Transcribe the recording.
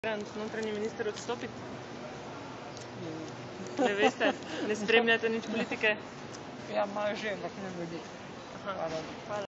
Notranji minister odstopiti? Ne veste? Ne spremljate nič politike? Ja, malo že, ampak ne veliko. Hvala.